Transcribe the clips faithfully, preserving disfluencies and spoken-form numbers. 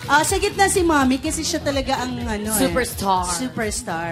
Ah, sa gitna si Mommy kasi siya talaga ang ano Superstar. Eh, superstar.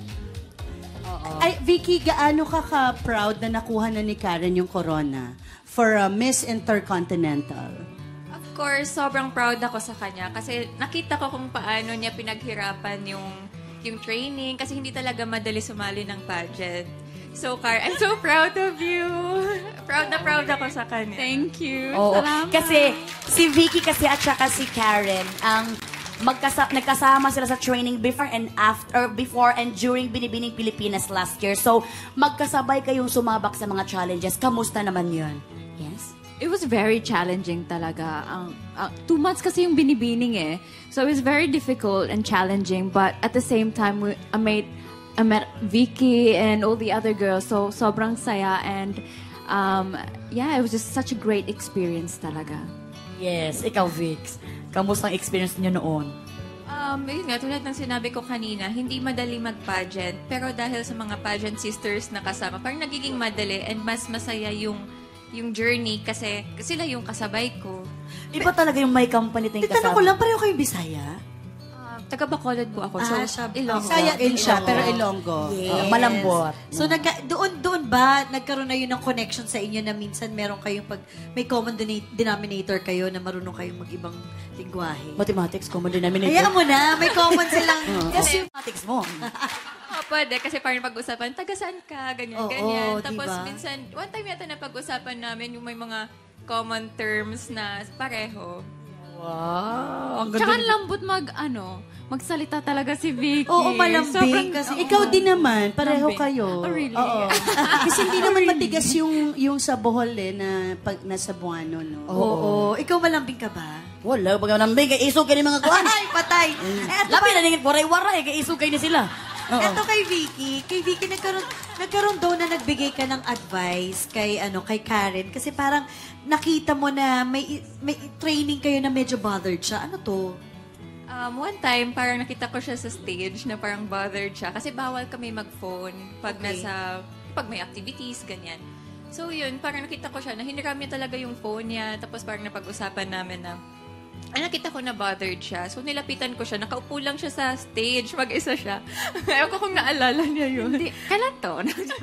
Ay, Vicky, gaano ka ka-proud na nakuha na ni Karen yung corona for uh, Miss Intercontinental? Of course, sobrang proud ako sa kanya kasi nakita ko kung paano niya pinaghirapan yung yung training kasi hindi talaga madali sumali ng pageant. So, Car, I'm so proud of you. Proud na proud ako sa kanya. Thank you. Oo. Salamat. Kasi si Vicky kasi at saka si Karen, ang magkasa nagkasama sila sa training before and after, or before and during Binibining Pilipinas last year. So, magkasabay kayong sumabak sa mga challenges. Kamusta naman yun? Yes? It was very challenging talaga. Ang uh, two months kasi yung binibining eh. So it was very difficult and challenging. But at the same time, we, I made I met Vicky and all the other girls. So sobrang saya and um, yeah, it was just such a great experience talaga. Yes, ikaw Vix. Kamusta ang experience niyo noon? Um, yun nga, tulad ng sinabi ko kanina, hindi madali mag-pageant. Pero dahil sa mga pageant sisters na kasama, parang nagiging madali and mas masaya yung yung journey kasi sila yung kasabay ko. Iba talaga yung may company tayong kasama. Titanong ko lang, pareho kayo Bisaya? Uh, taga Bacolod po ako. So, Ah, siya- Ilonggo. Bisaya din siya, pero Ilonggo. Yeah. Malambot. So, nagka, doon, doon ba, nagkaroon na yun ng connection sa inyo na minsan meron kayong pag, may common dena- denominator kayo na marunong kayong mag-ibang lingwahe? Mathematics, common denominator. Hayaan mo na, may common silang... Kasi mathematics mo. Oh, pwede. Kasi parang pag-usapan, taga saan ka? Ganyan, Oo, ganyan. Tapos diba? minsan, one time yata na pag-usapan namin yung may mga common terms na pareho. Wow. Ang Tsaka ganda. ang lambot mag, ano, magsalita talaga si Vicky. Oo, malambing. Sobrang- Kasi Ikaw din naman, pareho Lambing. kayo. Oh, really? Oo. Kasi hindi naman matigas yung yung sa Bohol eh, na pag nasa Buano, no? Oo. Ikaw malambing ka ba? Wala, pag nambing, kay isog kayo mga kuwan. Ay, patay! Eto, Lapay na ningit, waray-waray, kay isog kayo na sila. eto kay Vicky. Kay Vicky, nagkaroon, nagkaroon daw na nagbigay ka ng advice kay, ano, kay Karen. Kasi parang nakita mo na may, may training kayo na medyo bothered siya. Ano to? Um, one time, parang nakita ko siya sa stage na parang bothered siya. Kasi bawal kami mag-phone pag Okay. nasa, pag may activities, ganyan. So yun, parang nakita ko siya na hiniram niya talaga yung phone niya. Tapos parang napag-usapan namin na, ay, nakita ko na bothered siya. So nilapitan ko siya. Nakaupo lang siya sa stage. Mag-isa siya. Ayaw ko kung naalala niya yun. Hindi, kailan to?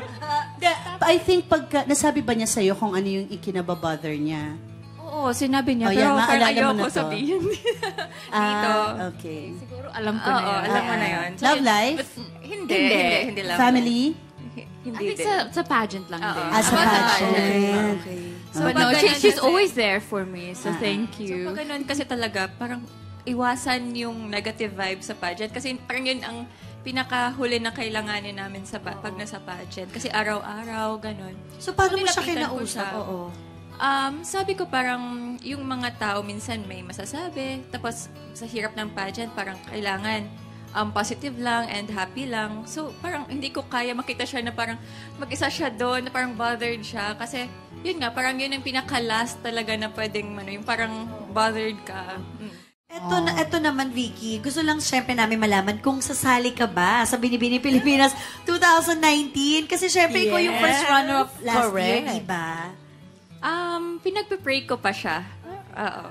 I think pagka, nasabi ba niya sa'yo kung ano yung ikinababother niya? Oo, sinabi niya. Oh, pero yan, parang maalala mo ayaw na ko to. sabihin. Dito. Ah, okay. Siguro alam ko Oo, na yun. alam mo na yun. So, Love yun- life? but, hindi, hindi, hindi, love Family? life. I Hindi think din. sa, sa pageant lang Oo. din. Ah, sa About the pageant. pageant. Okay. So, But pag no, she, ganun she's kasi- always there for me. So, thank So, you. pag ganun kasi talaga, parang iwasan yung negative vibe sa pageant. Kasi parang yun ang pinakahuli na kailanganin namin sa pa- pag nasa pageant. Kasi araw-araw, ganun. So, paano mo siya nilapitan ko kinausap? siya. Oo. Um, sabi ko parang yung mga tao minsan may masasabi. Tapos sa hirap ng pageant, parang kailangan um, positive lang and happy lang. So parang hindi ko kaya makita siya na parang mag-isa siya doon, na parang bothered siya. Kasi yun nga, parang yun ang pinaka-last talaga na pwedeng, ano, yung parang bothered ka. Mm. Eto, na, eto naman, Vicky. Gusto lang syempre namin malaman kung sasali ka ba sa Binibini Pilipinas twenty nineteen. Kasi syempre ikaw yung first runner-up last Correct. year, di ba? Um, pinagpe-pray ko pa siya. Oo.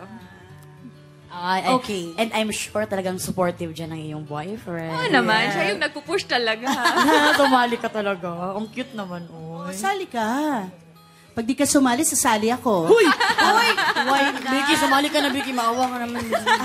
Ay, ay, Okay. And I'm sure talagang supportive dyan ng iyong boyfriend. Oo naman, siya yung nagpupush talaga. Tumali ka talaga. Ang cute naman, oy. Sali ka. Pag di ka sumali, sasali ako. Uy! Uy! Why? Vicky, sumali ka na, Vicky. Maawa ka naman.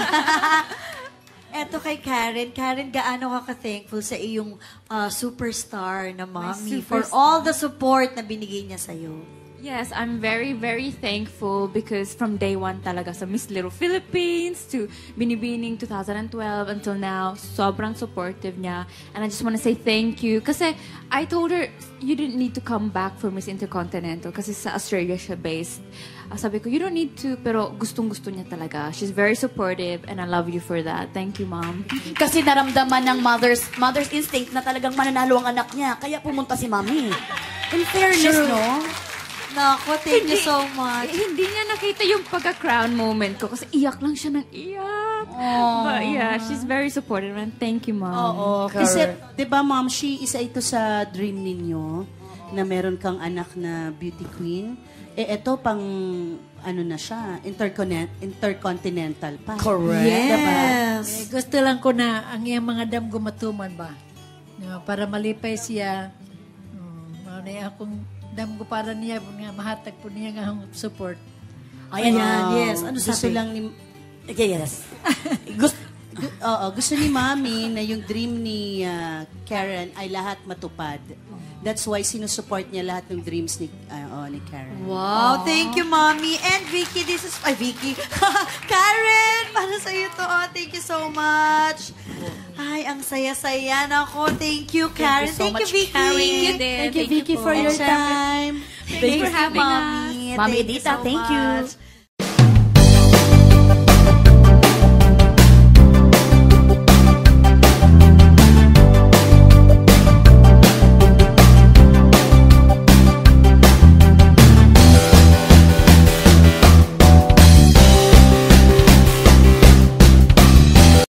Eto kay Karen. Karen, gaano ka ka-thankful sa iyong uh, superstar na mommy for superstar. all the support na binigay niya sa'yo? Yes, I'm very, very thankful because from day one talaga sa Miss Little Philippines to Binibining twenty twelve until now, sobrang supportive niya. And I just want to say thank you. Kasi I told her, you didn't need to come back for Miss Intercontinental kasi sa Australia siya based. Uh, sabi ko, you don't need to, pero gustong-gusto niya talaga. She's very supportive and I love you for that. Thank you, Mom. Kasi naramdaman ng mother's mother's instinct na talagang mananalo ang anak niya. Kaya pumunta si Mami. In fairness, no? Nako, thank you so much. Eh, hindi niya nakita yung pagka-crown moment ko kasi iyak lang siya ng iyak. But yeah, she's very supportive and thank you, Mom. Oo. Kasi, di ba, Mom, she, isa ito sa dream ninyo na meron kang anak na beauty queen. Eh, ito pang ano na siya, interconnect, intercontinental pa. Correct. Yes. Eh, gusto lang ko na ang iyang mga dam gumatuman ba? Diba? Para malipay siya. Um, ano na akong dam ko para niya nga mahatag po niya nga ang support. Ayan. Ayan, yes. Ano gusto sabi? lang ni... Okay, yes. Gusto, gu- oo, gusto ni Mami na yung dream ni ah, Karen ay lahat matupad. That's why sinusupport niya lahat ng dreams ni, ah, oh, ni Karen. Wow, thank you, Mommy. And Vicky, this is... Ay, Vicky. Karen, para sa'yo to. Oh, thank you so much. Ay, ang saya-saya. Nako, thank you, Karen. so Thank you, much, Vicky. Karen. Thank you din. Thank you, Thank you Vicky, po. for your And syempre- time. Thank you, for having Mommy. us. Mommy Thank you Edita, so thank you. much.